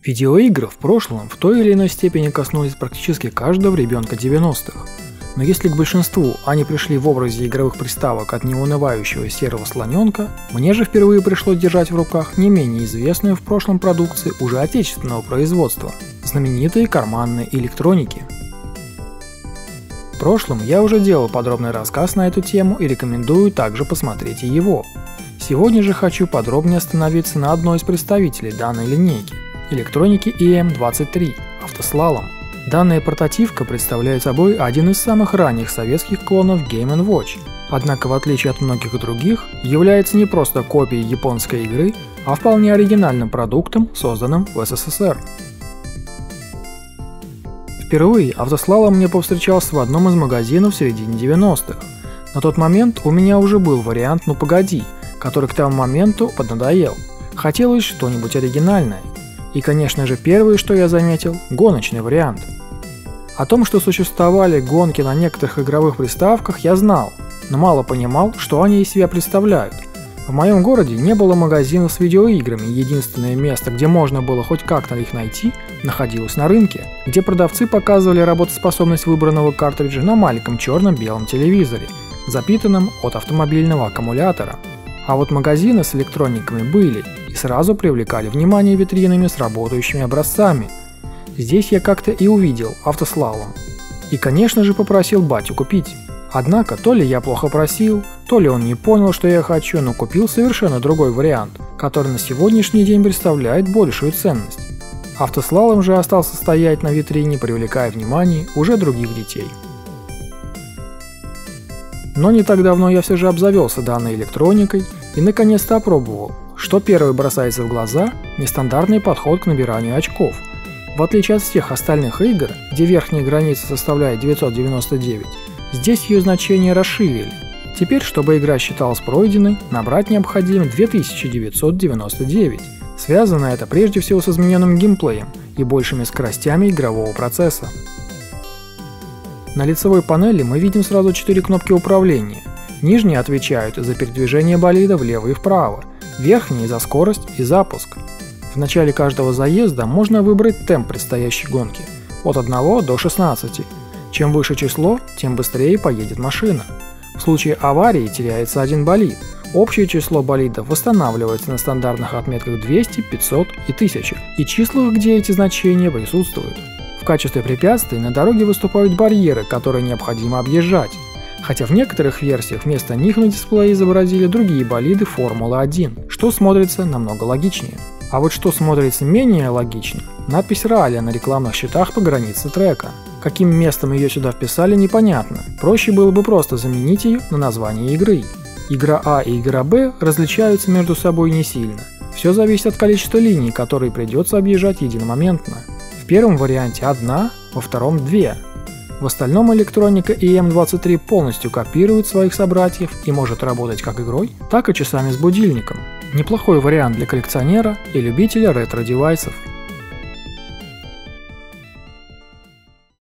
Видеоигры в прошлом в той или иной степени коснулись практически каждого ребенка 90-х. Но если к большинству они пришли в образе игровых приставок от неунывающего серого слоненка, мне же впервые пришлось держать в руках не менее известную в прошлом продукции уже отечественного производства – знаменитые карманные электроники. В прошлом я уже делал подробный рассказ на эту тему и рекомендую также посмотреть и его. Сегодня же хочу подробнее остановиться на одной из представителей данной линейки – электроники EM23 «Автослалом». Данная портативка представляет собой один из самых ранних советских клонов Game & Watch, однако в отличие от многих других, является не просто копией японской игры, а вполне оригинальным продуктом, созданным в СССР. Впервые «Автослалом» мне повстречался в одном из магазинов в середине 90-х. На тот момент у меня уже был вариант «Ну погоди», который к тому моменту поднадоел. Хотелось что-нибудь оригинальное. И, конечно же, первое, что я заметил – гоночный вариант. О том, что существовали гонки на некоторых игровых приставках, я знал, но мало понимал, что они из себя представляют. В моем городе не было магазинов с видеоиграми, единственное место, где можно было хоть как-то их найти, находилось на рынке, где продавцы показывали работоспособность выбранного картриджа на маленьком черно-белом телевизоре, запитанном от автомобильного аккумулятора. А вот магазины с электрониками были и сразу привлекали внимание витринами с работающими образцами. Здесь я как-то и увидел «Автослалом». И, конечно же, попросил батю купить. Однако, то ли я плохо просил, то ли он не понял, что я хочу, но купил совершенно другой вариант, который на сегодняшний день представляет большую ценность. «Автослалом» же остался стоять на витрине, привлекая внимание уже других детей. Но не так давно я все же обзавелся данной электроникой и наконец-то опробовал, что первое бросается в глаза – нестандартный подход к набиранию очков. В отличие от всех остальных игр, где верхняя граница составляет 999, здесь ее значение расширили. Теперь, чтобы игра считалась пройденной, набрать необходимо 2999. Связано это прежде всего с измененным геймплеем и большими скоростями игрового процесса. На лицевой панели мы видим сразу 4 кнопки управления. Нижние отвечают за передвижение болида влево и вправо, верхние за скорость и запуск. В начале каждого заезда можно выбрать темп предстоящей гонки от 1 до 16. Чем выше число, тем быстрее поедет машина. В случае аварии теряется один болид. Общее число болидов восстанавливается на стандартных отметках 200, 500 и 1000 и числах, где эти значения присутствуют. В качестве препятствий на дороге выступают барьеры, которые необходимо объезжать, хотя в некоторых версиях вместо них на дисплее изобразили другие болиды Формулы-1, что смотрится намного логичнее. А вот что смотрится менее логично – надпись «Ралли» на рекламных щитах по границе трека. Каким местом ее сюда вписали, непонятно, проще было бы просто заменить ее на название игры. Игра А и игра Б различаются между собой не сильно, все зависит от количества линий, которые придется объезжать единомоментно. В первом варианте одна, во втором две. В остальном электроника EM23 полностью копирует своих собратьев и может работать как игрой, так и часами с будильником. Неплохой вариант для коллекционера и любителя ретро-девайсов.